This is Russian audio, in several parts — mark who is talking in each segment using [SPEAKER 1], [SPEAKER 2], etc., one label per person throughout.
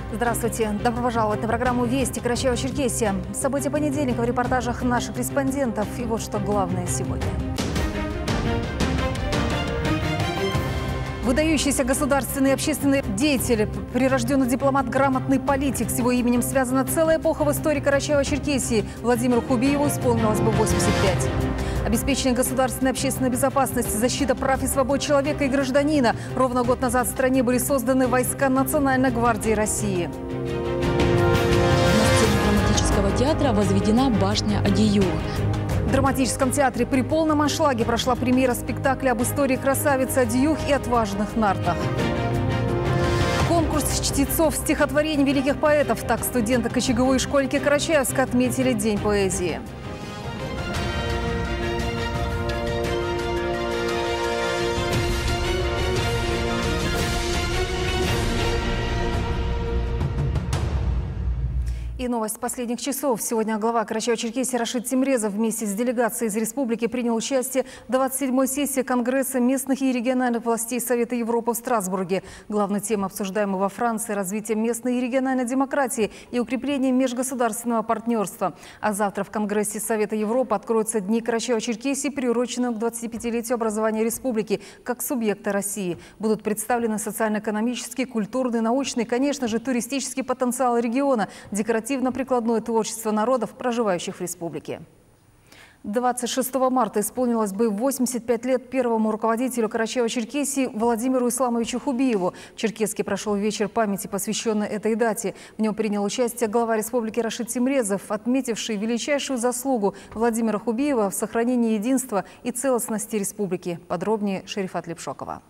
[SPEAKER 1] Здравствуйте. Добро пожаловать на программу «Вести» Карачаево-Черкесия. События понедельника в репортажах наших корреспондентов. И вот что главное сегодня. Выдающийся государственный и общественный деятель, прирожденный дипломат, грамотный политик. С его именем связана целая эпоха в истории Карачаева-Черкесии. Владимиру Хубиеву исполнилось бы 85. Обеспечение государственной и общественной безопасности, защита прав и свобод человека и гражданина. Ровно год назад в стране были созданы войска Национальной гвардии России.
[SPEAKER 2] На сцене драматического театра возведена башня Адиюх.
[SPEAKER 1] В драматическом театре при полном аншлаге прошла премьера спектакля об истории красавицы Адиюх и отважных нартах. Конкурс чтецов стихотворений великих поэтов. Так студенты КЧГУ и школьники Карачаевска отметили День поэзии. И новость последних часов. Сегодня глава Карачаево-Черкесии Рашид Тимрезов вместе с делегацией из республики принял участие в 27-й сессии Конгресса местных и региональных властей Совета Европы в Страсбурге. Главной темой, обсуждаемой во Франции, развитие местной и региональной демократии и укрепление межгосударственного партнерства. А завтра в Конгрессе Совета Европы откроются Дни Карачаево-Черкесии, приуроченные к 25-летию образования республики как субъекта России. Будут представлены социально-экономический, культурный, научный, конечно же, туристический потенциал региона, декоративно-прикладное творчество народов, проживающих в республике. 26 марта исполнилось бы 85 лет первому руководителю Карачаева-Черкесии Владимиру Исламовичу Хубиеву. В Черкесске прошел вечер памяти, посвященный этой дате. В нем принял участие глава республики Рашид Тимрезов, отметивший величайшую заслугу Владимира Хубиева в сохранении единства и целостности республики. Подробнее Шерифат Лепшокова.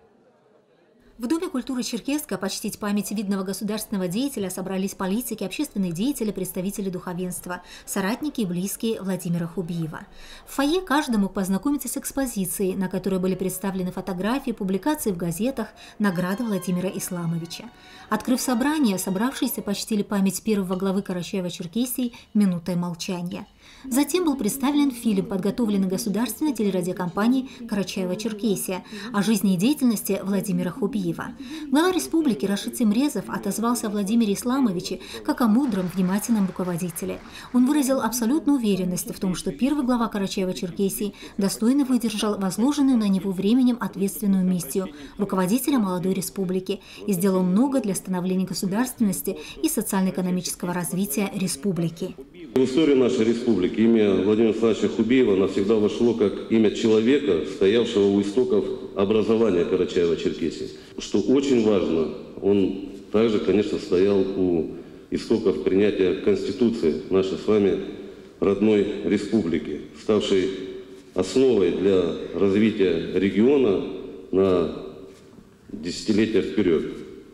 [SPEAKER 3] В Доме культуры Черкесска почтить память видного государственного деятеля собрались политики, общественные деятели, представители духовенства, соратники и близкие Владимира Хубиева. В фойе каждый мог познакомиться с экспозицией, на которой были представлены фотографии, публикации в газетах, награды Владимира Исламовича. Открыв собрание, собравшиеся почтили память первого главы Карачаева-Черкесии минутой молчания. Затем был представлен фильм, подготовленный государственной телерадиокомпанией «Карачаево-Черкесия» о жизни и деятельности Владимира Хубиева. Глава республики Рашид Тимрезов отозвался о Владимире Исламовиче как о мудром, внимательном руководителе. Он выразил абсолютную уверенность в том, что первый глава Карачаева-Черкесии достойно выдержал возложенную на него временем ответственную миссию руководителя молодой республики и сделал много для становления государственности и социально-экономического развития республики.
[SPEAKER 4] В историю нашей республики имя Владимира Исламовича Хубиева навсегда вошло как имя человека, стоявшего у истоков образования Карачаева-Черкесии. Что очень важно, он также, конечно, стоял у истоков принятия Конституции нашей с вами родной республики, ставшей основой для развития региона на десятилетия вперед.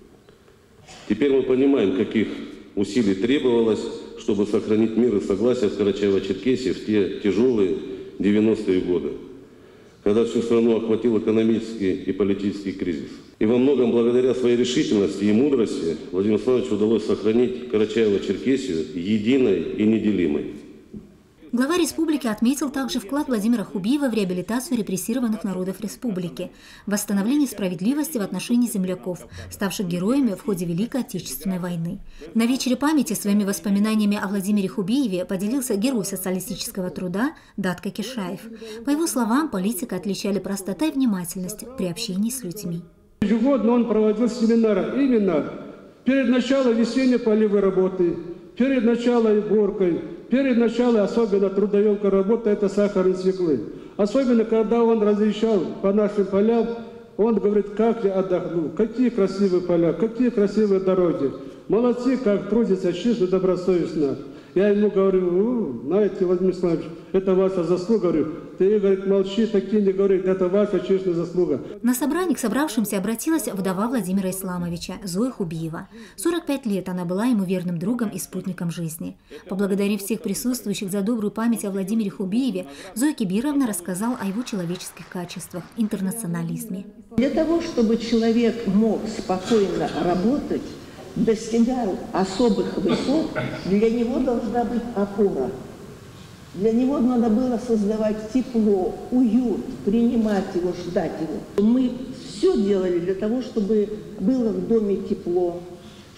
[SPEAKER 4] Теперь мы понимаем, каких усилий требовалось, чтобы сохранить мир и согласие в Карачаево-Черкесии в те тяжелые 90-е годы, когда всю страну охватил экономический и политический кризис. И во многом благодаря своей решительности и мудрости Владимиру Исламовичу удалось сохранить Карачаево-Черкесию единой и неделимой.
[SPEAKER 3] Глава республики отметил также вклад Владимира Хубиева в реабилитацию репрессированных народов республики, восстановление справедливости в отношении земляков, ставших героями в ходе Великой Отечественной войны. На вечере памяти своими воспоминаниями о Владимире Хубиеве поделился герой социалистического труда Датка Кишаев. По его словам, политика отличали простота и внимательность при общении с людьми.
[SPEAKER 5] Ежегодно он проводил семинары именно перед началом весенней полевой работы, перед началом уборкой, перед началом особенно трудоемкой работы – это сахарные свеклы. Особенно, когда он разъезжал по нашим полям, он говорит, как я отдохнул, какие красивые поля, какие красивые дороги. Молодцы, как трудятся честно, добросовестно. Я ему говорю, знаете, Владимир Исламович, это ваша заслуга. Говорю, ты, говорит, молчи, такие не говори, это ваша честная заслуга.
[SPEAKER 3] На собрании к собравшимся обратилась вдова Владимира Исламовича, Зоя Хубиева. 45 лет она была ему верным другом и спутником жизни. Поблагодарив всех присутствующих за добрую память о Владимире Хубиеве, Зоя Кибировна рассказала о его человеческих качествах, интернационализме.
[SPEAKER 6] Для того, чтобы человек мог спокойно работать, достигал особых высот, для него должна быть опора. Для него надо было создавать тепло, уют, принимать его, ждать его. Мы все делали для того, чтобы было в доме тепло,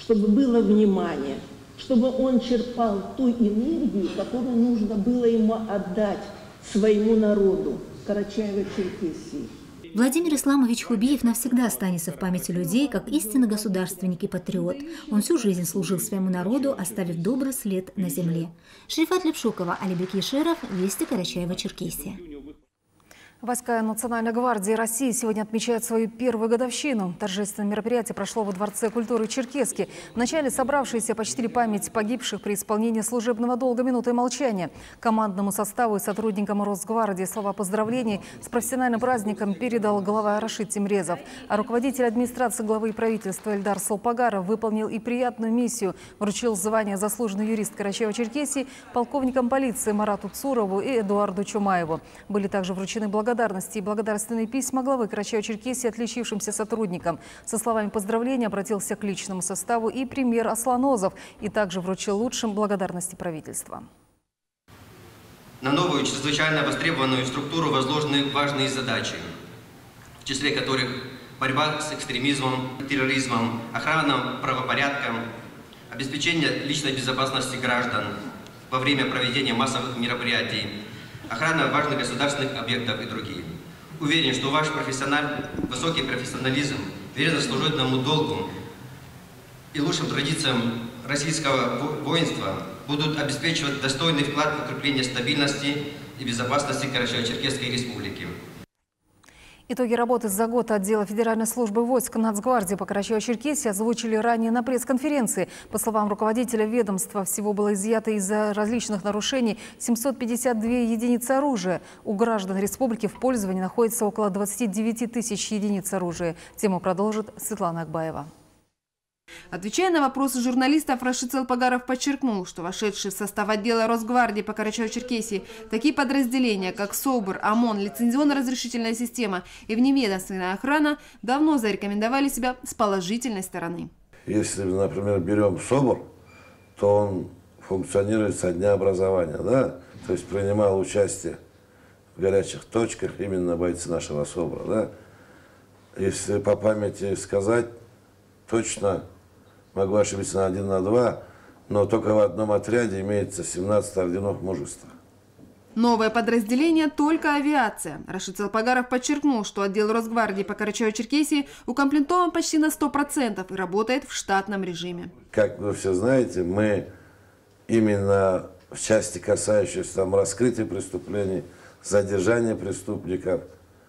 [SPEAKER 6] чтобы было внимание, чтобы он черпал ту энергию, которую нужно было ему отдать своему народу Карачаево-Черкесии.
[SPEAKER 3] Владимир Исламович Хубиев навсегда останется в памяти людей как истинный государственник и патриот. Он всю жизнь служил своему народу, оставив добрый след на земле. Шрифат Лепшукова, Алибек Ешеров, Вести, Карачаево-Черкесия.
[SPEAKER 1] Войска Национальной гвардии России сегодня отмечают свою первую годовщину. Торжественное мероприятие прошло во Дворце культуры Черкесски. Вначале собравшиеся почтили память погибших при исполнении служебного долга минутой молчания. Командному составу и сотрудникам Росгвардии слова поздравлений с профессиональным праздником передал глава Рашид Тимрезов. А руководитель администрации главы правительства Эльдар Салпагаров выполнил и приятную миссию. Вручил звание заслуженный юрист Карачаево-Черкесии полковникам полиции Марату Цурову и Эдуарду Чумаеву. Были также вручены благодарности и благодарственные письма главы Карачаево-Черкесии отличившимся сотрудникам. Со словами поздравления обратился к личному составу и премьер Асланозов, и также вручил лучшим благодарности правительства.
[SPEAKER 7] На новую, чрезвычайно востребованную структуру возложены важные задачи, в числе которых борьба с экстремизмом, терроризмом, охрана правопорядка, обеспечение личной безопасности граждан во время проведения массовых мероприятий, охрана важных государственных объектов и другие. Уверен, что ваш высокий профессионализм, верность служебному долгу и лучшим традициям российского воинства будут обеспечивать достойный вклад в укрепление стабильности и безопасности Карачаево-Черкесской Республики.
[SPEAKER 1] Итоги работы за год отдела Федеральной службы войск Нацгвардии по Карачаево-Черкесии озвучили ранее на пресс-конференции. По словам руководителя ведомства, всего было изъято из-за различных нарушений 752 единицы оружия. У граждан республики в пользовании находится около 29 тысяч единиц оружия. Тему продолжит Светлана Акбаева.
[SPEAKER 8] Отвечая на вопросы журналистов, Рашид Салпагаров подчеркнул, что вошедшие в состав отдела Росгвардии по Карачаево-Черкесии такие подразделения, как СОБР, ОМОН, лицензионно-разрешительная система и вневедомственная охрана, давно зарекомендовали себя с положительной стороны.
[SPEAKER 9] Если, например, берем СОБР, то он функционирует со дня образования, да? То есть принимал участие в горячих точках именно бойцы нашего СОБРа, да? Если по памяти сказать, точно могу ошибиться на 1 на 2, но только в одном отряде имеется 17 орденов мужества.
[SPEAKER 8] Новое подразделение – только авиация. Рашид Салпагаров подчеркнул, что отдел Росгвардии по Карачаево-Черкесии укомплектован почти на 100% и работает в штатном режиме.
[SPEAKER 9] Как вы все знаете, мы именно в части, касающейся там раскрытия преступлений, задержания преступников,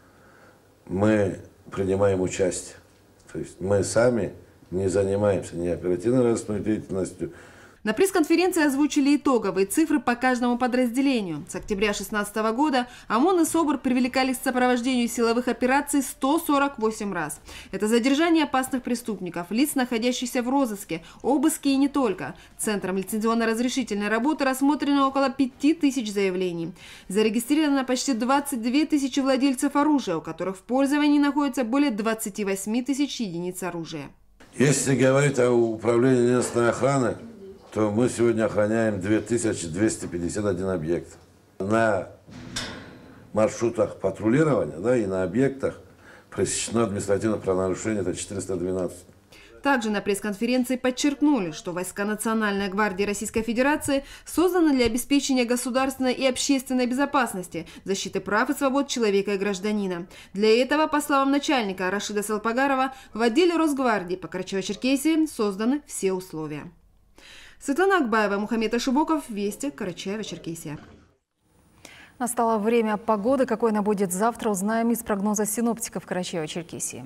[SPEAKER 9] мы принимаем участие. То есть мы сами не занимаемся ни оперативно-розыскной деятельностью.
[SPEAKER 8] На пресс-конференции озвучили итоговые цифры по каждому подразделению. С октября 2016 года ОМОН и СОБР привлекали к сопровождению силовых операций 148 раз. Это задержание опасных преступников, лиц, находящихся в розыске, обыски и не только. Центром лицензионно-разрешительной работы рассмотрено около 5000 заявлений. Зарегистрировано почти 22 тысячи владельцев оружия, у которых в пользовании находится более 28 тысяч единиц оружия.
[SPEAKER 9] Если говорить о управлении местной охраны, то мы сегодня охраняем 2251 объект. На маршрутах патрулирования, да, и на объектах пресечено административное правонарушение, это 412.
[SPEAKER 8] Также на пресс-конференции подчеркнули, что войска Национальной гвардии Российской Федерации созданы для обеспечения государственной и общественной безопасности, защиты прав и свобод человека и гражданина. Для этого, по словам начальника Рашида Салпагарова, в отделе Росгвардии по Карачаево-Черкесии созданы все условия. Светлана Акбаева, Мухаммед Ашибоков, Вести, Карачаево-Черкесия.
[SPEAKER 1] Настало время погоды. Какой она будет завтра, узнаем из прогноза синоптиков Карачаево-Черкесии.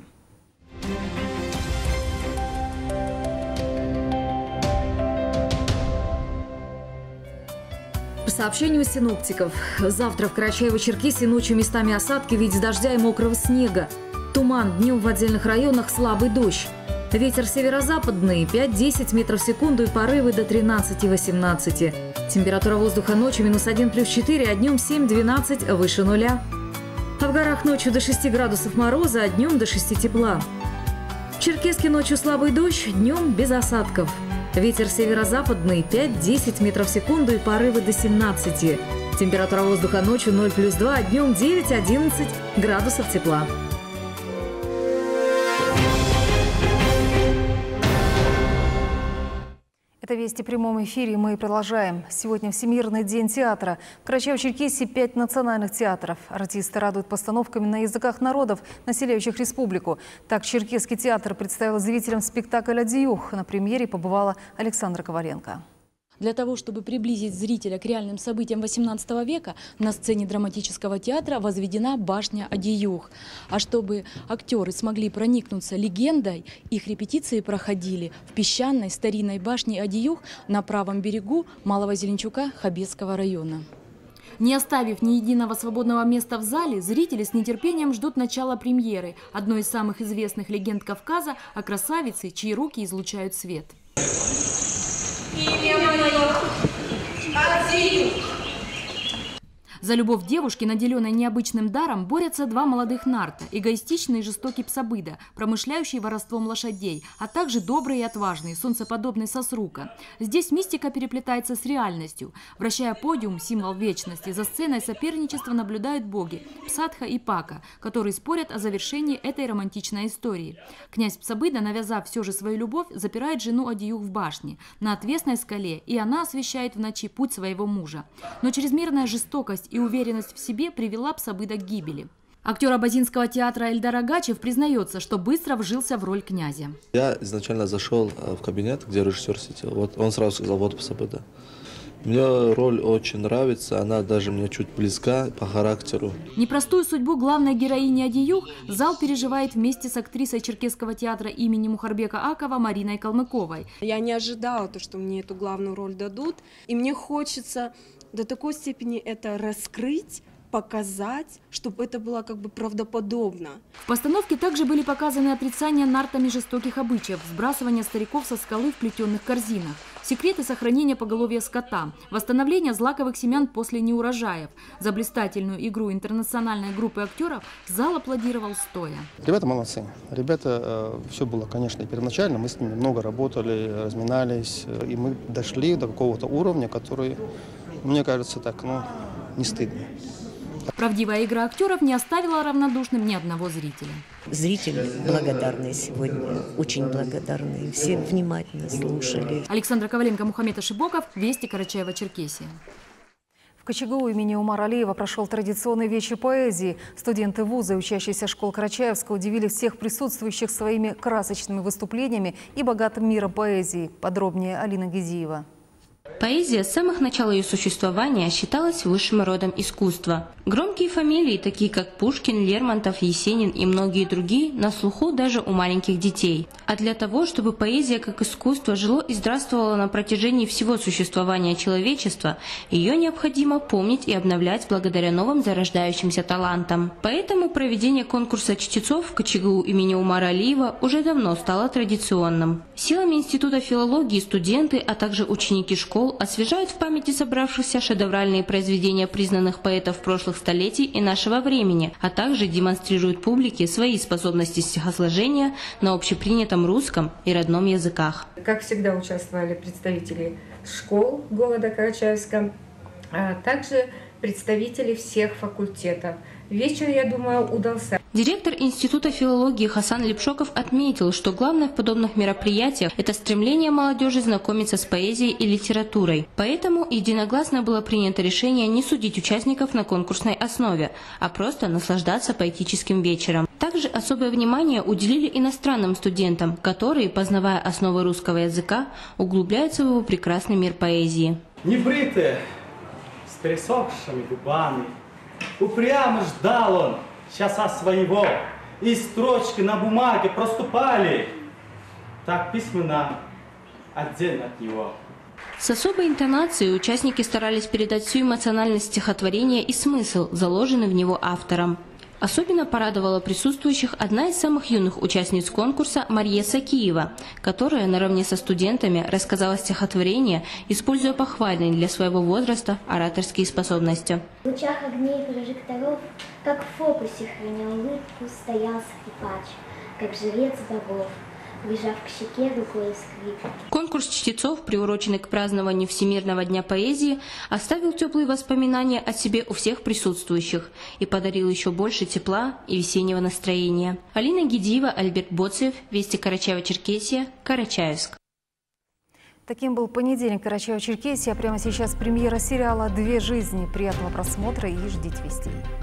[SPEAKER 10] По сообщению синоптиков, завтра в Карачаево-Черкесии ночью местами осадки в виде дождя и мокрого снега. Туман, днем в отдельных районах слабый дождь. Ветер северо-западный 5-10 метров в секунду и порывы до 13-18. Температура воздуха ночью -1 + 4, а днем 7-12 выше нуля. А в горах ночью до 6 градусов мороза, а днем до 6 тепла. В Черкесске ночью слабый дождь, днем без осадков. Ветер северо-западный 5-10 метров в секунду и порывы до 17. Температура воздуха ночью 0 + 2, а днем 9-11 градусов тепла.
[SPEAKER 1] Это «Вести в прямом эфире». Мы продолжаем. Сегодня Всемирный день театра. В Карачаево-Черкесии 5 национальных театров. Артисты радуют постановками на языках народов, населяющих республику. Так, Черкесский театр представил зрителям спектакль «Адиюх». На премьере побывала Александра Коваленко.
[SPEAKER 2] Для того, чтобы приблизить зрителя к реальным событиям XVIII века, на сцене драматического театра возведена башня Адиюх. А чтобы актеры смогли проникнуться легендой, их репетиции проходили в песчаной старинной башне Адиюх на правом берегу Малого Зеленчука Хабесского района. Не оставив ни единого свободного места в зале, зрители с нетерпением ждут начала премьеры, одной из самых известных легенд Кавказа о красавице, чьи руки излучают свет. Имя мое Адиюх. За любовь девушки, наделенной необычным даром, борются два молодых нарта – эгоистичный и жестокий Псабыда, промышляющий воровством лошадей, а также добрый и отважный, солнцеподобный Сосрука. Здесь мистика переплетается с реальностью. Вращая подиум, символ вечности, за сценой соперничества наблюдают боги – Псадха и Пака, которые спорят о завершении этой романтичной истории. Князь Псабыда, навязав все же свою любовь, запирает жену Адиюх в башне, на отвесной скале, и она освещает в ночи путь своего мужа. Но чрезмерная жестокость и уверенность в себе привела Псабыда к гибели. Актер Абазинского театра Эльдар Агачев признается, что быстро вжился в роль князя.
[SPEAKER 11] Я изначально зашел в кабинет, где режиссер сидел. Вот он сразу сказал: вот Псабыда. Мне роль очень нравится, она даже мне чуть близка по характеру.
[SPEAKER 2] Непростую судьбу главной героини Адиюх зал переживает вместе с актрисой Черкесского театра имени Мухарбека Акова Мариной Калмыковой.
[SPEAKER 12] Я не ожидала, что мне эту главную роль дадут, и мне хочется до такой степени это раскрыть, показать, чтобы это было как бы правдоподобно.
[SPEAKER 2] В постановке также были показаны отрицания нартами жестоких обычаев, сбрасывание стариков со скалы в плетеных корзинах, секреты сохранения поголовья скота, восстановление злаковых семян после неурожаев. За блистательную игру интернациональной группы актеров зал аплодировал стоя.
[SPEAKER 13] Ребята молодцы. Ребята, все было, конечно, первоначально. Мы с ними много работали, разминались, и мы дошли до какого-то уровня, который, мне кажется, так, не стыдно.
[SPEAKER 2] Правдивая игра актеров не оставила равнодушным ни одного зрителя.
[SPEAKER 14] Зрители благодарные сегодня, очень благодарные, все внимательно слушали.
[SPEAKER 2] Александра Коваленко, Мухаммед Ашибоков, «Вести, Карачаево-Черкесия».
[SPEAKER 1] В КЧГУ имени Умара Алиева прошел традиционный вечер поэзии. Студенты вуза и учащиеся школ Карачаевска удивили всех присутствующих своими красочными выступлениями и богатым миром поэзии. Подробнее Алина Гедиева.
[SPEAKER 15] Поэзия с самых начала ее существования считалась высшим родом искусства. Громкие фамилии, такие как Пушкин, Лермонтов, Есенин и многие другие, на слуху даже у маленьких детей. А для того, чтобы поэзия как искусство жило и здравствовало на протяжении всего существования человечества, ее необходимо помнить и обновлять благодаря новым зарождающимся талантам. Поэтому проведение конкурса чтецов в КЧГУ имени Умара Алиева уже давно стало традиционным. Силами Института филологии студенты, а также ученики школ освежают в памяти собравшихся шедевральные произведения признанных поэтов прошлых столетий и нашего времени, а также демонстрируют публике свои способности стихосложения на общепринятом русском и родном языках.
[SPEAKER 16] Как всегда участвовали представители школ города Карачаевска, а также представители всех факультетов. Вечер, я думаю, удался.
[SPEAKER 15] Директор Института филологии Хасан Лепшоков отметил, что главное в подобных мероприятиях – это стремление молодежи знакомиться с поэзией и литературой. Поэтому единогласно было принято решение не судить участников на конкурсной основе, а просто наслаждаться поэтическим вечером. Также особое внимание уделили иностранным студентам, которые, познавая основы русского языка, углубляются в его прекрасный мир поэзии.
[SPEAKER 17] Небритые, с пересохшими губами, упрямо ждал он часа своего, и строчки на бумаге проступали, так письменно, отдельно от него.
[SPEAKER 15] С особой интонацией участники старались передать всю эмоциональность стихотворения и смысл, заложенный в него автором. Особенно порадовала присутствующих одна из самых юных участниц конкурса Мария Сакиева, которая наравне со студентами рассказала стихотворение, используя похвальные для своего возраста ораторские способности.
[SPEAKER 18] В лучах огней прожекторов, как в фокусе храня улыбку, стоял скрипач, как жрец богов, прижав к щеке рукой скрипку.
[SPEAKER 15] Конкурс чтецов, приуроченный к празднованию Всемирного дня поэзии, оставил теплые воспоминания о себе у всех присутствующих и подарил еще больше тепла и весеннего настроения. Алина Гедиева, Альберт Боцев, Вести, Карачаево-Черкесия, Карачаевск.
[SPEAKER 1] Таким был понедельник в Карачаево-Черкесии. А прямо сейчас премьера сериала «Две жизни». Приятного просмотра и ждите вестей.